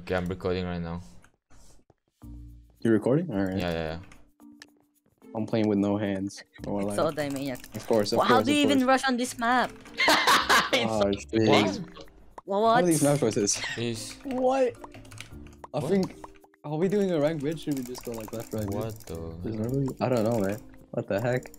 Okay, I'm recording right now. You're recording? Alright. Yeah. I'm playing with no hands. Or like, So Dymaniac. of course, Well, how do you even rush on this map? Oh, shit. What? Well, What what? are these map choices? Is What? I What? think... Are we doing a rank bridge? Should we just go like left, right, mid? what the? I don't know, man. What the heck?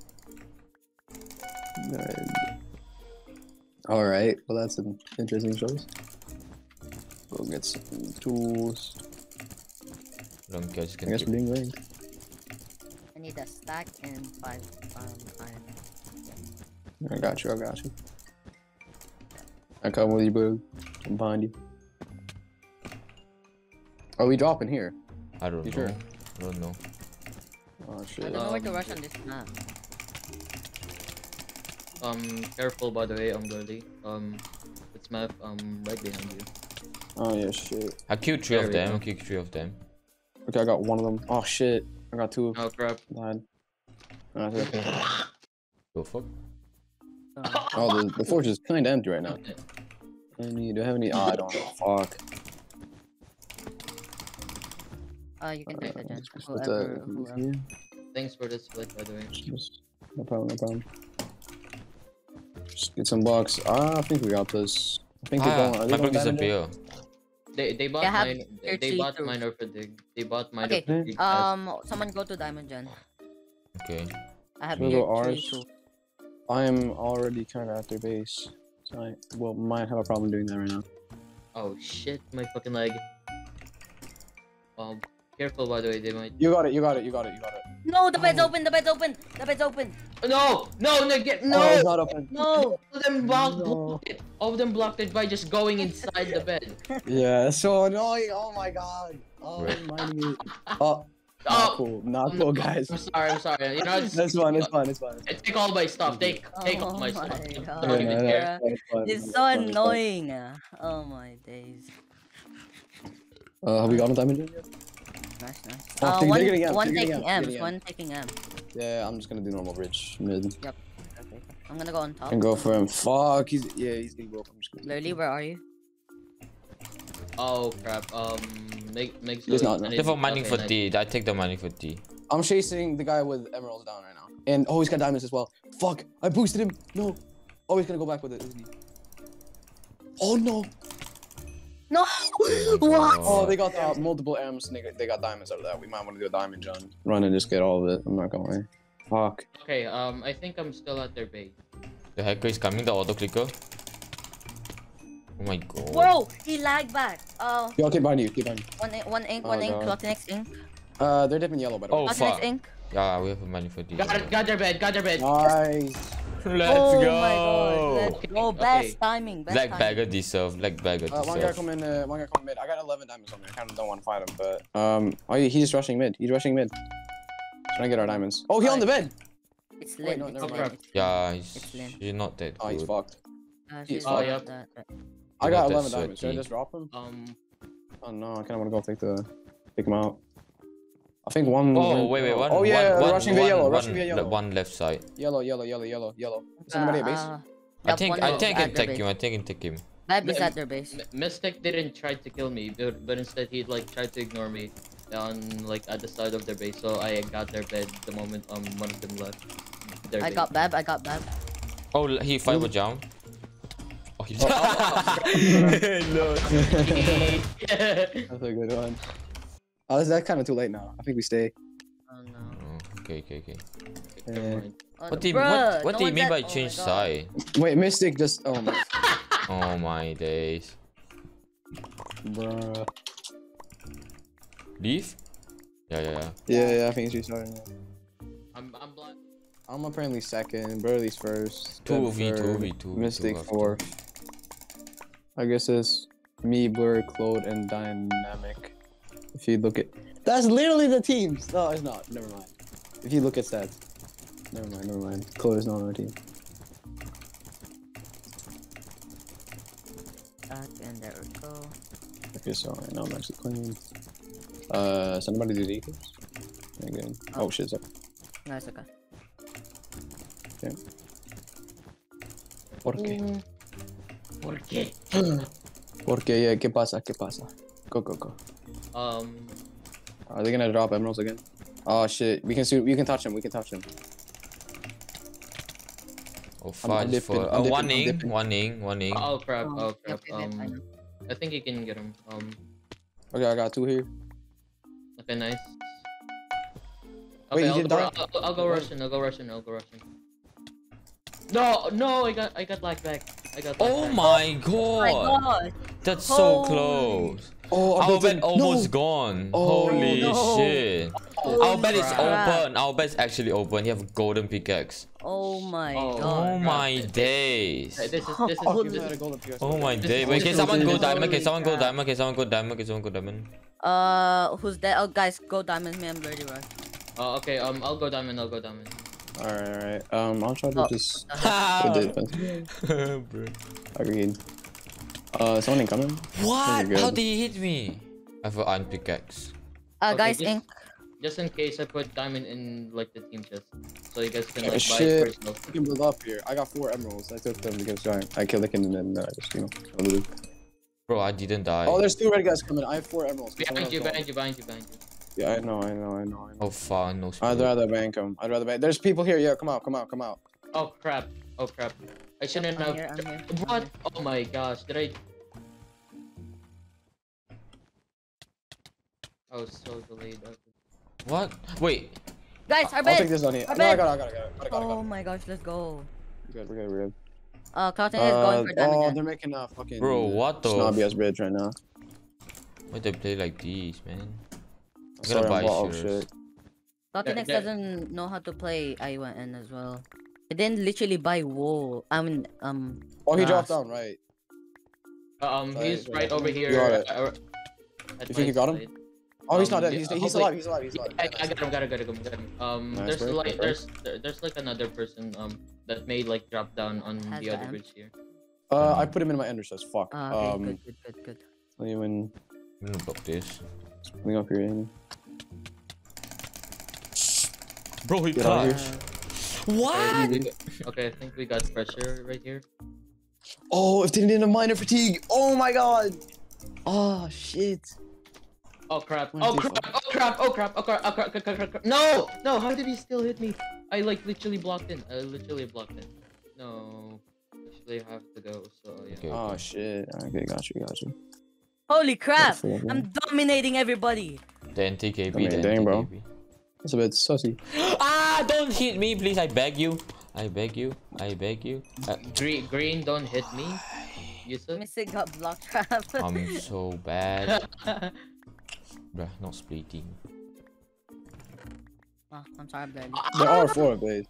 Alright, well that's an interesting choice. Go get some tools. Don't catch. I guess we're doing ranked. I need a stack and 5 iron. I got you. I come with you, bro. I'm behind you. Are we dropping here? I don't You know. sure? I don't know. Oh I shit. don't know where to rush on this map. Careful by the way, Dirty. It's map, right behind you. Oh yeah, shit. I killed three There of we them. go. I killed 3 of them. Okay, I got one of them. Oh shit. I got 2. Oh crap. Died. Oh, that's okay. Go fuck. Oh, the forge is kind of empty right now. Do I have any? Oh, I don't. Fuck. You can take the gen. Let's put Whoever. yeah, Thanks for the split by the way. no problem. Just get some blocks. I think we got this. I think they're going. Are they my going block diamond? disappear. They bought have mine. tier They three bought too. mine for dig. They bought mine Okay, for dig. someone go to Diamond Gen. Okay. I have We'll tier go 3 ours. too. I'm already kind of at their base, so I might have a problem doing that right now. Oh shit, my fucking leg. Careful by the way, they might. You got it. No, the bed's Oh. open. The bed's open. No, get No, it's no. not open. No. All of them blocked No. it. All of them blocked it by just going inside the bed. Yeah, it's so annoying. Oh my god. Oh, Right. reminding me. Oh, Oh, not cool, guys. I'm sorry. You know, It's fine. Take all my stuff. Take all my Oh stuff. my I God. don't even care. It's so annoying. Oh my days. Have we gotten diamond yet? Nice. Oh, they're getting M, One they're getting taking M, M's, getting M. one taking M. Yeah, I'm just gonna do normal bridge mid Okay. I'm gonna go on top. and go for him. Fuck, he's getting broke. I'm just gonna. Lily, where are you? Oh crap. Make He's not, no. They're for mining for nice. D. I take the mining for D. I'm chasing the guy with emeralds down right now, and oh, he's got diamonds as well. Fuck, I boosted him. No. Oh, he's gonna go back with it, isn't he? Oh no. No! What? Oh, they got multiple M's. And they got diamonds out of that. We might want to do a diamond John. Run and just get all of it. I'm not gonna lie. Fuck. Okay, I think I'm still at their base. The hacker is coming. The auto clicker. Oh my god. Whoa! He lagged back. Oh, Yo, keep behind you. one ink, Oh, God. Clotinex ink. They're dipping yellow, by the way. Oh Clotinex fuck. ink. Yeah, we have a mining for D. Got their bed. Nice. Let's Oh go. my God. Let's go. Okay. Best timing. Best Black timing. bagger deserve. Black bagger One guy deserve. come in. One guy come mid. I got 11 diamonds on me. I kind of don't want to fight him, but oh, he's rushing mid. Trying to get our diamonds. Oh, he on the bed. It's Wait, Lynn. no, it's never Lynn. mind. Yeah, It's Lynn. he's not that Oh, he's good. fucked. She's Oh, not yeah. that- I He's got not that 11 diamonds. Should I sweaty. just drop him? Oh, Oh no, I kind of want to go pick him out. I think one. Oh wait, one. Oh yeah, one, rushing via yellow. one- Rushing via yellow. One left side. Yellow. Somebody at base. I think I at can their take base. him. I can take him. Bab is at their base. Mystic didn't try to kill me, but instead he like tried to ignore me on like at the side of their base. So I got their bed the moment one of them left. Their I base. got Bab. Oh, he fiber jump. Oh, he. No. That's a good one. Oh, that's kind of too late now. I think we stay. Oh no. Oh, okay. Yeah. Oh, What do you bruh, what no do you one's mean at- by oh my change God. side? Wait, Mystic just. Oh my. Oh my days. Bruh. Leave? Yeah. Yeah, I think it's restarting. I'm blind. I'm apparently second. Burley's first. Dead 2v2, third, Mystic fourth. I guess it's me, Blur, Claude, and Dynamic. If you look at. That's literally the teams! No, it's not. Never mind. If you look at stats. Never mind. Claude is not on our team. Back and there we go. Okay, so right now I'm actually clean. Somebody do the equals? Again. Oh shit, sorry. Nice, okay. Okay. ¿Por qué? ¿Por qué? Porque, ¿qué pasa? Go, go, go. Are they gonna drop emeralds again? Oh shit! We can touch him. We can touch him. Oh, I'm fudge dipping, for I'm dipping, one I'm ing, dipping. one ing, one ing. Oh crap! Oh crap! yep, I know. I think you can get him. Okay, I got 2 here. Okay, nice. Wait, Okay, you didn't die? I'll go Russian. I'll go Russian. I'll go Russian. No, no, I got lag back. I got. Oh lag back. my Oh my god! god. That's so Holy- close. Oh, Our bet no. almost gone. Oh, Holy no. shit. Holy Our bet is crap. open. Our bet's actually open. You have a golden pickaxe. Oh my Oh. Oh god. my days. This is Oh, this you had a is golden pickaxe. Oh my This day. is Wait, can so someone go good. diamond? Can Holy someone go crap. diamond? Can someone go diamond? Can someone go diamond? Who's that? Oh, guys, go diamond. Me, I'm ready, right? okay, I'll go diamond. I'll go diamond. Alright, alright. I'll try to Oh. just. Ha! Good defense. Bro. Agreed. Someone incoming? What? Pretty How good. did he hit me? I have an iron pickaxe. Okay, Guys, just- Just in case I put diamond in like the team chest, so you guys can like buy Shit. it for yourself. We can build up here. I got 4 emeralds. I took them against giant. I killed the king and then just, you know. looted. Bro, I didn't die. Oh, there's 2 red guys coming. I have 4 emeralds. Can someone Behind you, else go? behind you, behind you, behind you. Yeah, I know. Oh, fuck. No I'd speed. rather bank them. I'd rather bank. There's people here. Yeah, come out. Oh crap! Oh crap! I shouldn't I'm have. here, I'm here. What? Oh my gosh! Did I? I was so delayed. What? Wait. Guys, our I'll take bed. this on here. Our No, I bed. got it. Oh my gosh, let's go. We're good. Cloudin is going for diamond. Oh, then. they're making a fucking Bro, what the snobby ass bridge right now. Why they play like these, man? I'm Sorry, gonna buy oh, shares. shit. Cloudin There- doesn't know how to play IUN as well. He didn't literally buy wool. I mean, Oh, he dropped grass. down, right? He's Right, right over you here. got it. At You think my you got him? side. Oh, he's not dead. yeah, He's hopefully- alive. I got him. Nice, There's bro. like there's like another person that may like drop down on Has the the other amp. bridge here. I put him in my ender chest. Fuck. Okay, good. Let me win. I'm gonna block this. Bring up here, Amy. Bro, he Get out of clutched. here. What? Okay, I think we got pressure right here. Oh, if they didn't have minor fatigue. Oh my god. Oh shit. Oh crap! Where's Oh this crap! Oh crap! Oh crap! Oh crap! Oh crap! Crap. No! No! How did he still hit me? I like literally blocked in. No. Actually, I have to go. So yeah. Okay. Oh shit. Okay, got you. Holy crap! That's it, I'm dominating everybody. The NTKB, I mean, the dang, bro. NTKB. That's a bit sussy. Ah, don't hit me, please. I beg you. Green, don't hit me. Yusuf. Mystic got block trap. I'm so bad. Bruh, not splitting. Oh, I'm sorry, I'm dead. There are 4 blades.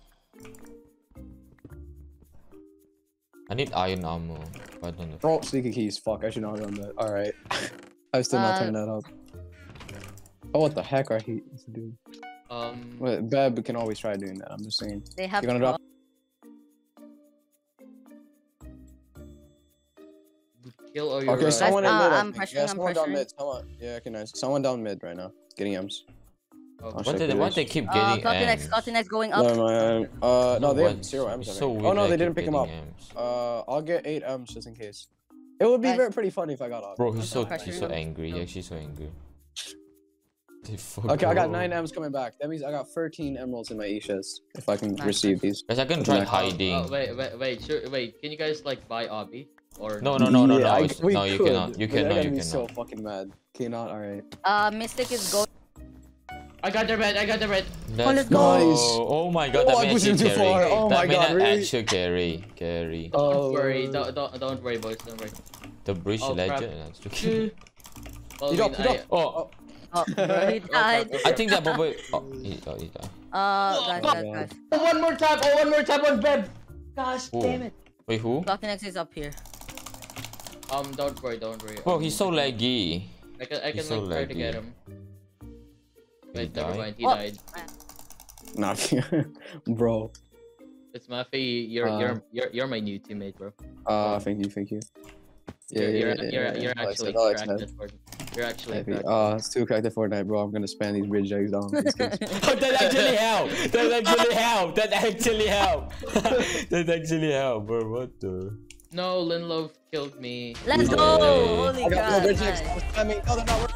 I need iron armor. I don't know. Oh, sneaky keys. Fuck, I should not have done that. Alright. I've still not turned that up. Oh, what the heck are he doing? Wait, Beb can always try doing that. I'm just saying. They have You're gonna drop? Kill or you're Okay, right. someone in mid. I I'm think. pressuring, Yeah, I'm someone down pressuring. mid. Someone. Yeah, okay, nice. Someone down mid right now. Getting M's. Oh, I'll Why check why this. they keep getting M's? Cloudin going up. No, man. No, they have What? 0 M's. I So think. weird Oh no, that they I didn't keep pick him up. getting M's. I'll get 8 M's just in case. It would be Guys. very pretty funny if I got up. Bro, he's so pressuring. angry. No. Yeah, she's so angry. They Okay, I got fuck 9 off. M's coming back. That means I got 13 emeralds in my E chest if I can Nice. receive these. Guys, I can try Yeah. hiding. Oh, wait. Can you guys like buy Obby? Or No. Yeah, we No, you could, cannot. You but they're cannot. gonna You be so cannot. fucking mad. Cannot. All right. Mystic is going. I got the red. let's go. go. Nice. Oh my god, Oh, that I may pushed him actually too carry. far. Oh That my may God, not really? actually carry. Don't worry. Don't worry, boys. Don't worry. The bridge Oh, crap. legend. That's joking. Well, He dropped. Oh, Oh, he died. I think that probably. Oh, he died. Guys. One more time on Beb. Gosh Who? damn it. Wait, who? Cloudin is up here. Don't worry. Bro, he's so laggy. I can he's so like try to laggy. get him. He Wait, never died? mind. He Oh. died. Nah, bro. It's Mafi. You're my new teammate, bro. Thank you. You're Alex, actually Alex, cracked at Fortnite. You're actually Happy. cracked. It's too cracked at Fortnite, bro. I'm gonna spam these bridge eggs down. These kids. That actually helped. That actually helped, bro. What the? No, Linloaf killed me. Let's go! Yeah. Holy I got god. no bridge next. Nice. I mean, no, they're not working.